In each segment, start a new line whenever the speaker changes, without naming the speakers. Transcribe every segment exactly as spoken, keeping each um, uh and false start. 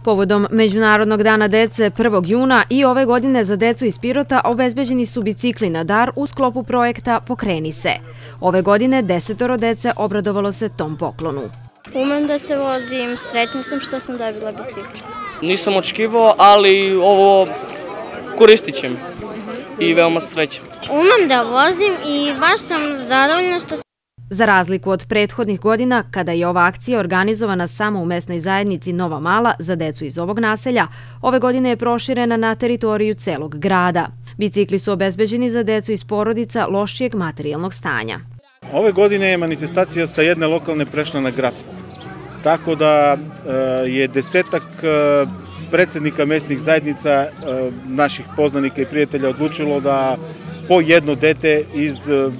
Povodom Međunarodnog dana dece prvog juna i ove godine za decu iz Pirota obezbeđeni su bicikli na dar u sklopu projekta Pokreni se. Ove godine desetoro dece obradovalo se tom poklonu.
Umem da se vozim, sretna sam što sam dobila bicikl.
Nisam očekivao, ali ovo koristit će mi i veoma srećan.
Umem da vozim i baš sam zadovoljna što sam...
Za razliku od prethodnih godina, kada je ova akcija organizovana samo u mesnoj zajednici Nova Mala za decu iz ovog naselja, ove godine je proširena na teritoriju celog grada. Bicikli su obezbeđeni za decu iz porodica lošijeg materijalnog stanja.
Ove godine je manifestacija sa jedne lokalne prešla na gradsku. Tako da je desetak predsednika mesnih zajednica, naših poznanika i prijatelja, odlučilo da po jedno dete iz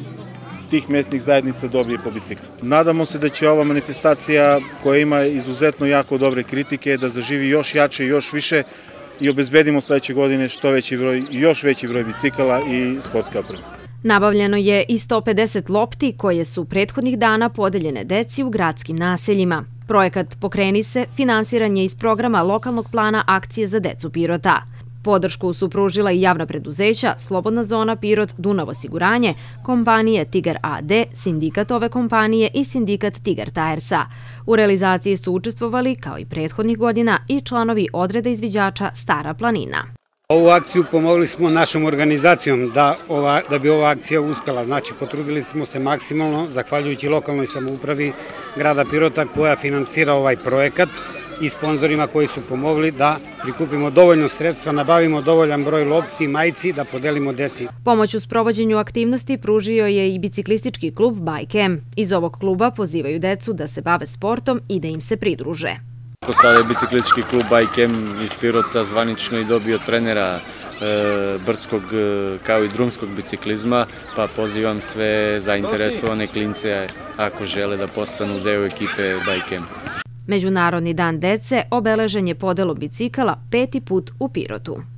tih mesnih zajednica dobije po biciklu. Nadamo se da će ova manifestacija, koja ima izuzetno jako dobre kritike, da zaživi još jače i još više i obezbedimo sledeće godine što veći broj, još veći broj bicikala i sportske opreme.
Nabavljeno je i sto pedeset lopti koje su prethodnih dana podeljene deci u gradskim naseljima. Projekat Pokreni se finansiran je iz programa lokalnog plana akcije za decu Pirota. Podršku su pružila i javna preduzeća, Slobodna zona Pirot, Dunav osiguranje, kompanije Tigar a de, sindikat ove kompanije i sindikat Tigar Tajersa. U realizaciji su učestvovali, kao i prethodnih godina, i članovi odreda izviđača Stara planina.
Ovu akciju pomogli smo našom organizacijom da, ova, da bi ova akcija uspela. Znači, potrudili smo se maksimalno, zahvaljujući lokalnoj samoupravi grada Pirota koja finansira ovaj projekat i sponzorima koji su pomogli da prikupimo dovoljno sredstva, nabavimo dovoljan broj lopti i majici da podelimo deci.
Pomoć u sprovođenju aktivnosti pružio je i biciklistički klub Bike M. Iz ovog kluba pozivaju decu da se bave sportom i da im se pridruže.
Sada je biciklistički klub Bike M iz Pirota zvanično i dobio trenera brdskog kao i drumskog biciklizma, pa pozivam sve zainteresovane klince ako žele da postanu deo ekipe Bike M.
Međunarodni dan dece obeležen je podelom bicikala peti put u Pirotu.